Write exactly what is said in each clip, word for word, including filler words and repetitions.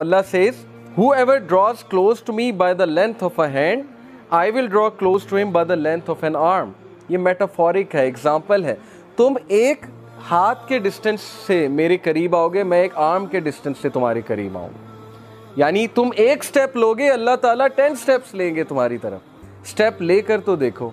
Allah says, whoever draws close to me by the length of a hand, I will draw close to him by the length of an arm. یہ metaphoric ہے, example ہے. تم ایک ہاتھ کے distance سے میرے قریب آؤ گے, میں ایک آرم کے ڈسٹنس سے تمہارے قریب آؤں گا. یعنی تم ایک سٹیپ لوگے, اللہ تعالیٰ ٹین سٹیپس لیں گے تمہاری طرف. سٹیپ لے کر تو دیکھو,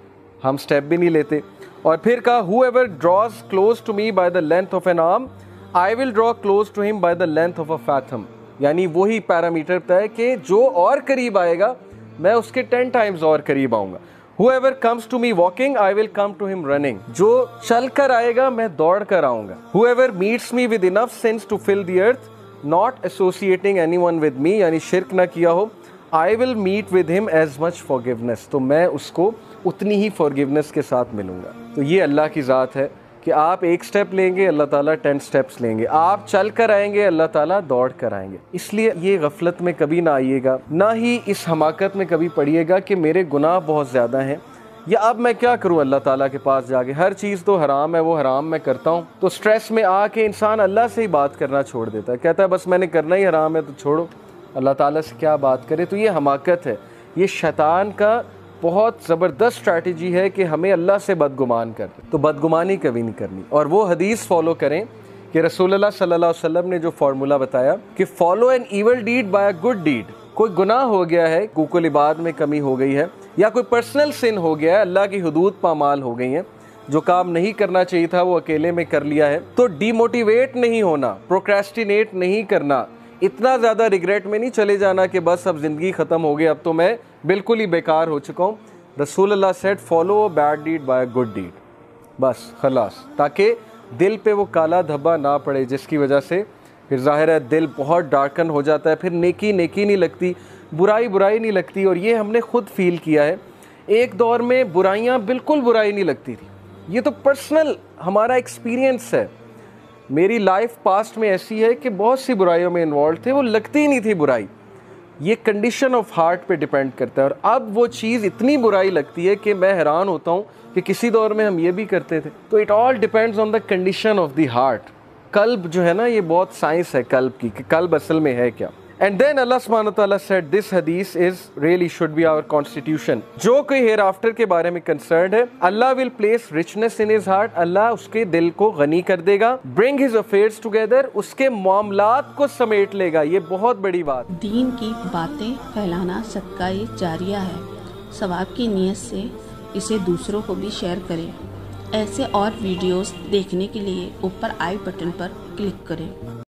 ہم سٹیپ بھی نہیں لیتے. اور پھر کہا whoever draws close to me by the length of an arm, I will draw close to him by the length of a fathom. یعنی وہی پیرامیٹر بتا ہے کہ جو اور قریب آئے گا میں اس کے ٹین ٹائمز اور قریب آؤں گا. Whoever comes to me walking, I will come to him running. جو چل کر آئے گا میں دوڑ کر آؤں گا. Whoever meets me with enough sins to fill the earth, not associating anyone with me, یعنی شرک نہ کیا ہو, I will meet with him as much forgiveness. تو میں اس کو اتنی ہی forgiveness کے ساتھ ملوں گا. تو یہ اللہ کی ذات ہے کہ آپ ایک سٹیپ لیں گے, اللہ تعالیٰ ٹین سٹیپس لیں گے. آپ چل کر آئیں گے, اللہ تعالیٰ دوڑ کر آئیں گے. اس لیے یہ غفلت میں کبھی نہ آئیے گا, نہ ہی اس حماقت میں کبھی پڑیے گا کہ میرے گناہ بہت زیادہ ہیں, یا اب میں کیا کروں اللہ تعالیٰ کے پاس جا کے, ہر چیز تو حرام ہے, وہ حرام میں کرتا ہوں. تو سٹریس میں آ کے انسان اللہ سے ہی بات کرنا چھوڑ دیتا ہے, کہتا ہے بس میں نے کرنا ہی حرام ہے تو چھوڑو, اللہ تعالیٰ سے کیا بات کرے. تو یہ حماقت ہے, یہ شیطان کا بہت زبردست اسٹریٹجی ہے کہ ہمیں اللہ سے بدگمان کر دے. تو بدگمانی کبھی نہیں کرنی, اور وہ حدیث فالو کریں کہ رسول اللہ صلی اللہ علیہ وسلم نے جو فارمولہ بتایا کہ follow an evil deed by a good deed. کوئی گناہ ہو گیا ہے, حقوق العباد میں کمی ہو گئی ہے, یا کوئی پرسنل سن ہو گیا ہے, اللہ کی حدود پامال ہو گئی ہیں, جو کام نہیں کرنا چاہیے تھا وہ اکیلے میں کر لیا ہے, تو ڈی موٹیویٹ نہیں ہونا, پروکریسٹینیٹ نہیں کرنا, اتنا زیادہ ریگریٹ میں نہیں چلے جانا کہ بس اب زندگی ختم ہو گئی, اب تو میں بالکل ہی بیکار ہو چکا ہوں. رسول اللہ said follow a bad deed by a good deed, بس خلاص, تاکہ دل پہ وہ کالا دھبا نہ پڑے جس کی وجہ سے پھر ظاہر ہے دل بہت ڈارکن ہو جاتا ہے, پھر نیکی نیکی نہیں لگتی, برائی برائی نہیں لگتی. اور یہ ہم نے خود فیل کیا ہے, ایک دور میں برائیاں بالکل برائی نہیں لگتی تھی. یہ تو پرسنل ہمارا ایکسپیرینس ہے. میری لائف پاسٹ میں ایسی ہے کہ بہت سی برائیوں میں انوالو تھے, وہ لگتی ہی نہیں تھی برائی. یہ کنڈیشن آف ہارٹ پہ ڈیپینڈ کرتا ہے, اور اب وہ چیز اتنی برائی لگتی ہے کہ میں حیران ہوتا ہوں کہ کسی دور میں ہم یہ بھی کرتے تھے. تو it all depends on the condition of the heart. قلب جو ہے نا, یہ بہت سائنس ہے قلب کی کہ قلب اصل میں ہے کیا. And then Allah subhanahu wa ta'ala said this hadith is really should be our constitution. جو کوئی ہیر آفٹر کے بارے میں کنسرنڈ ہے, Allah will place richness in his heart. اللہ اس کے دل کو غنی کر دے گا. Bring his affairs together. اس کے معاملات کو سمیٹ لے گا. یہ بہت بڑی بات. دین کی باتیں پھیلانا صدقہ جاریہ ہے. ثواب کی نیت سے اسے دوسروں کو بھی شیئر کریں. ایسے اور ویڈیوز دیکھنے کے لیے اوپر آئی بٹن پر کلک کریں.